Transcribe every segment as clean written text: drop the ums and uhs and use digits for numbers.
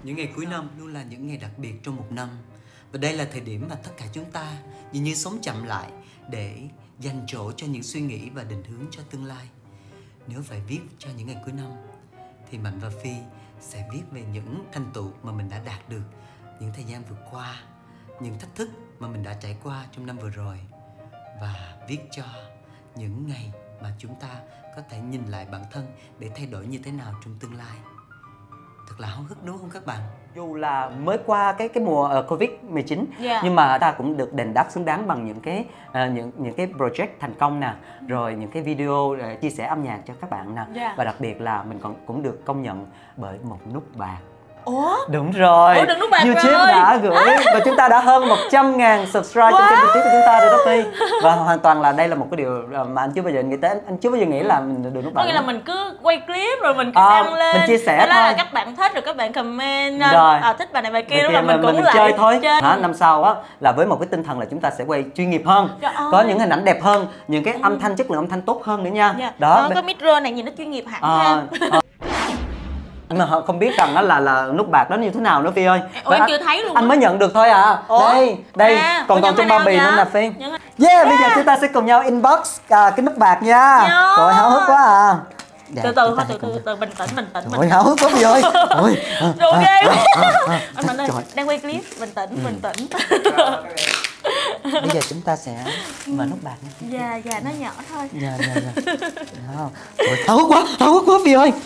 Những ngày cuối năm luôn là những ngày đặc biệt trong một năm. Và đây là thời điểm mà tất cả chúng ta dường như sống chậm lại để dành chỗ cho những suy nghĩ và định hướng cho tương lai. Nếu phải viết cho những ngày cuối năm thì Mạnh và Phi sẽ viết về những thành tựu mà mình đã đạt được, những thời gian vừa qua, những thách thức mà mình đã trải qua trong năm vừa rồi, và viết cho những ngày mà chúng ta có thể nhìn lại bản thân để thay đổi như thế nào trong tương lai. Thật là háo hức đúng không các bạn? Dù là mới qua cái mùa Covid-19 nhưng mà ta cũng được đền đáp xứng đáng bằng những cái project thành công nè, rồi những cái video chia sẻ âm nhạc cho các bạn nè, và đặc biệt là mình còn cũng được công nhận bởi một nút bạc. Ủa? Đúng rồi. Ủa, nút bạc YouTube rồi. đã gửi và chúng ta đã hơn 100.000 subscribe trên kênh YouTube của chúng ta rồi đó Phi. Và hoàn toàn là đây là một cái điều mà anh chưa bao giờ nghĩ tới, anh chưa bao giờ nghĩ là mình được nút bạc. Có nghĩa là mình cứ quay clip rồi mình cứ đăng lên, mình chia sẻ thôi. là các bạn thích rồi các bạn comment thích bài này bài kia, rồi mình cũng lại chơi thôi. Năm sau á là với một cái tinh thần là chúng ta sẽ quay chuyên nghiệp hơn, có những hình ảnh đẹp hơn, những cái âm thanh, chất lượng âm thanh tốt hơn nữa nha. Đó, có micro này nhìn nó chuyên nghiệp hẳn ha. Mà họ không biết rằng đó là nút bạc đó như thế nào nữa Phi ơi. Ủa, em chưa thấy luôn. Anh mới nhận được thôi à. Ủa? Đây còn trong bao bì nữa nè Phi. Bây giờ chúng ta sẽ cùng nhau inbox cái nút bạc nha. Rồi háo hức quá à. Từ từ bình tĩnh. Ôi háo hức quá Phi ơi. Đồ ghê quá. Anh Mạnh ơi, đang quay clip, bình tĩnh. Bây giờ chúng ta sẽ mở nút bạc nha. Dạ, nó nhỏ thôi. Dạ. Ôi, háo hức quá Phi ơi.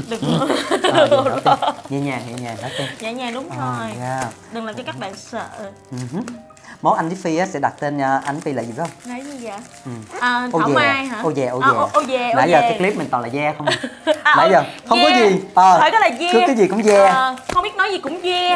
Nhẹ nhàng đó Phi. Nhẹ nhàng đúng rồi. Đừng làm cho các bạn sợ. Món anh với Phi á, sẽ đặt tên anh Phi là gì phải không? Cái gì vậy? Thảo Mai hả? Ô dè. Nãy giờ cái clip mình toàn là dê không? Nãy giờ không có gì. Phải cái là dê. Cứ cái gì cũng dê. Không biết nói gì cũng dê.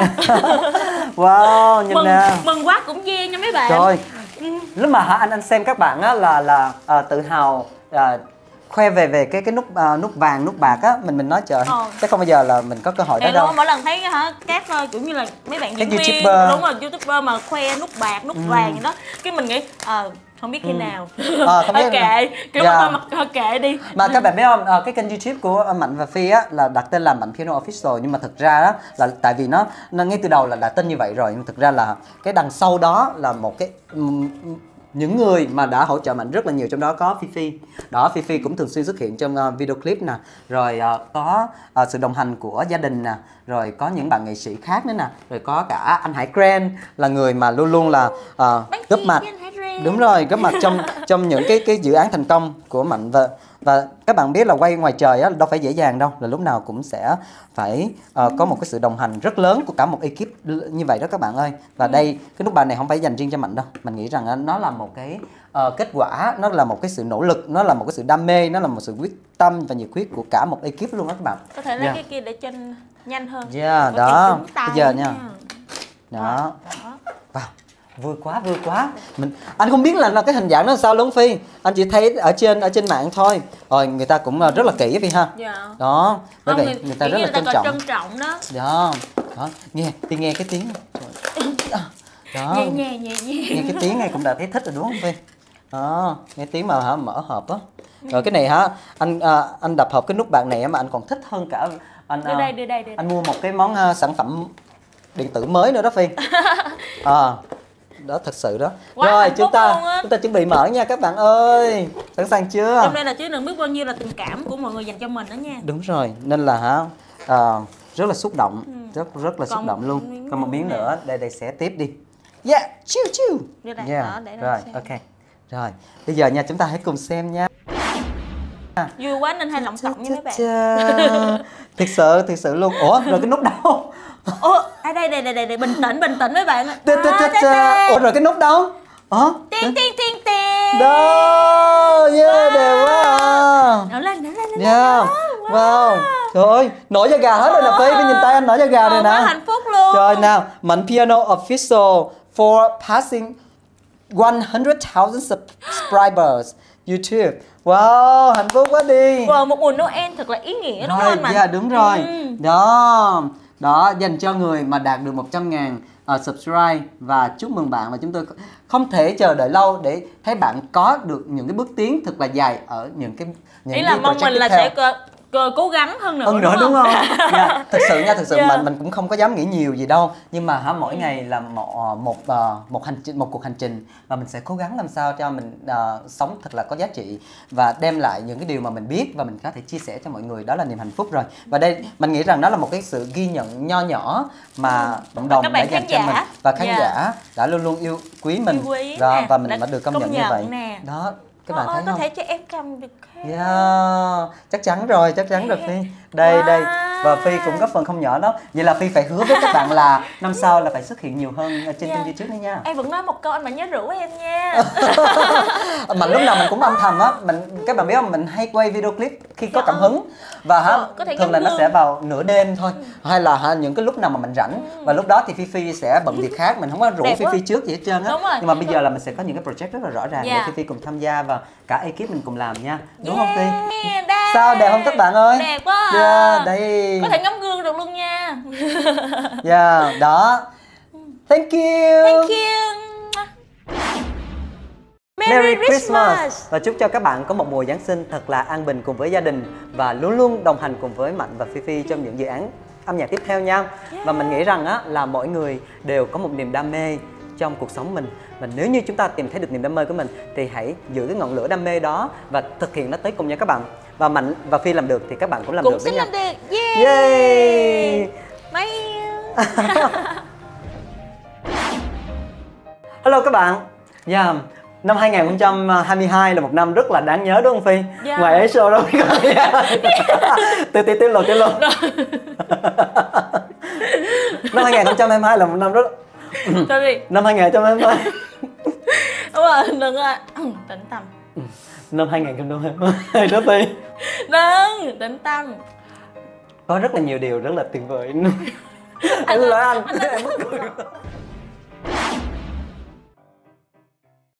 Wow, nhìn nè. Mừng quá cũng dê nha mấy bạn. Rồi. Lúc mà anh xem các bạn á là tự hào khoe về cái nút vàng nút bạc á, mình nói trời chắc không bao giờ là mình có cơ hội đó đâu. Mỗi lần thấy các kiểu như là mấy bạn diễn viên YouTuber. Đúng rồi, YouTuber mà khoe nút bạc nút vàng gì đó, cái mình nghĩ không biết khi nào. Thôi kệ, kiểu thôi kệ đi. Mà các bạn biết không, cái kênh YouTube của Mạnh và Phi á là đặt tên là Mạnh Piano Official, nhưng mà thực ra đó là tại vì nó ngay từ đầu là đặt tên như vậy rồi, nhưng thực ra là cái đằng sau đó là một cái những người mà đã hỗ trợ Mạnh rất là nhiều, trong đó có Phi. Đó, Phi cũng thường xuyên xuất hiện trong video clip nè, rồi có sự đồng hành của gia đình nè, rồi có những bạn nghệ sĩ khác nữa nè, rồi có cả anh Hải Grand là người mà luôn luôn là góp mặt. Đúng rồi, góp mặt trong những cái dự án thành công của Mạnh. Và các bạn biết là quay ngoài trời á đâu phải dễ dàng đâu, là lúc nào cũng sẽ phải có một cái sự đồng hành rất lớn của cả một ekip như vậy đó các bạn ơi. Và đây, cái nút bạc này không phải dành riêng cho Mạnh đâu, mình nghĩ rằng nó là một cái kết quả, nó là một cái sự nỗ lực, nó là một cái sự đam mê, nó là một sự quyết tâm và nhiệt huyết của cả một ekip luôn đó các bạn. Có thể lấy cái kia để cho nhanh hơn. Đó, bây giờ nha. Đó. Wow. Vui quá. Anh không biết là cái hình dạng nó sao luôn Phi. Anh chỉ thấy ở trên mạng thôi. Rồi người ta cũng rất là kỹ Phi ha. Đó. Bởi vậy người ta rất là trân trọng. Đó. Nghe cái tiếng. Đó. Nhẹ. Nghe cái tiếng này cũng đã thấy thích rồi đúng không Phi? Đó, nghe tiếng mà mở hộp á. Rồi cái này hả, anh đập hộp cái nút bạc này mà anh còn thích hơn cả đưa đây. Anh mua một cái món sản phẩm điện tử mới nữa đó Phi. Đó, thật sự đó. Rồi chúng ta chuẩn bị mở nha các bạn ơi. Sẵn sàng chưa? Hôm nay là chứ đừng biết bao nhiêu là tình cảm của mọi người dành cho mình đó nha. Đúng rồi, nên là rất là xúc động, rất là xúc động luôn. Còn một miếng nữa, đây xé tiếp đi. Chill. Rồi, ok. Rồi, bây giờ nha, chúng ta hãy cùng xem nha. Vui quá nên hay lộng cộng nha mấy bạn. Thực sự luôn. Ủa, rồi cái nút đâu? Đây, bình tĩnh mấy bạn. Ủa, rồi cái nút đâu? Tiên. Đó, đẹp quá à. Nổi lên. Wow. Trời ơi, nổi da gà hết rồi nè Phi, nhìn tay anh nổi da gà rồi nè. Quá hạnh phúc luôn. Rồi nào, Mạnh Piano Official for passing 100,000 subscribers YouTube. Wow, hạnh phúc quá đi. Một mùa Noel thật là ý nghĩa đúng không anh? Đúng rồi. Đó, dành cho người mà đạt được 100.000 subscribe, và chúc mừng bạn. Và chúng tôi không thể chờ đợi lâu để thấy bạn có được những cái bước tiến thật là dài ở những ý là mong mình là sẽ cố gắng hơn nữa, đúng không? Yeah, thực sự nha, thực sự mình cũng không có dám nghĩ nhiều gì đâu, nhưng mà mỗi ngày là một cuộc hành trình, và mình sẽ cố gắng làm sao cho mình sống thật là có giá trị và đem lại những cái điều mà mình biết và mình có thể chia sẻ cho mọi người, đó là niềm hạnh phúc rồi. Và đây mình nghĩ rằng đó là một cái sự ghi nhận nho nhỏ mà cộng đồng đã dành cho mình, và khán giả đã luôn luôn yêu quý mình, và mình đã được công nhận như vậy nè. Đó, các bạn thấy có không? thể cho em cầm được không? Yeah, chắc chắn rồi Phi. Đây và Phi cũng góp phần không nhỏ đó. Vậy là Phi phải hứa với các bạn là năm sau là phải xuất hiện nhiều hơn trên kênh YouTube nữa nha. Em vẫn nói một câu, anh Mạnh nhớ rủ em nha. Mà lúc nào mình cũng âm thầm á, các bạn biết không, mình hay quay video clip khi có cảm hứng, và thường là nó sẽ vào nửa đêm thôi, hay là những cái lúc nào mà mình rảnh, và lúc đó thì Phi sẽ bận việc khác, mình không có rủ Phi trước gì hết trơn á. Nhưng mà bây giờ là mình sẽ có những cái project rất là rõ ràng để Phi cùng tham gia và cả ekip mình cùng làm nha, đúng không Phi? Sao đẹp không các bạn ơi? Đẹp quá. Đây có thể ngắm gương được luôn nha. Đó. Thank you. Merry Christmas. Và chúc cho các bạn có một mùa Giáng sinh thật là an bình cùng với gia đình, và luôn luôn đồng hành cùng với Mạnh và Phi trong những dự án âm nhạc tiếp theo nha. Và mình nghĩ rằng là mỗi người đều có một niềm đam mê trong cuộc sống mình, và nếu như chúng ta tìm thấy được niềm đam mê của mình thì hãy giữ cái ngọn lửa đam mê đó và thực hiện nó tới cùng nha các bạn. Và Mạnh và Phi làm được thì các bạn cũng làm được với nhau. Yay. Hello các bạn. Năm 2022 là một năm rất là đáng nhớ đúng không Phi? Ngoài ấy show đâu Tiêu lột Năm 2022 là một năm rất Năm 2022 đúng rồi, đừng tĩnh tâm. Năm 2022 đó Phi. Đừng tĩnh tâm. Có rất là nhiều điều rất là tuyệt vời. Anh nói anh mắc cười.